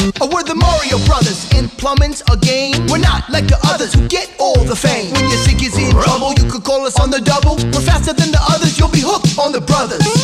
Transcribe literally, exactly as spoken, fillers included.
Oh, we're the Mario Brothers, and plumbing's a game. We're not like the others who get all the fame. When your sink is in trouble, you could call us on the double. We're faster than the others, you'll be hooked on the brothers.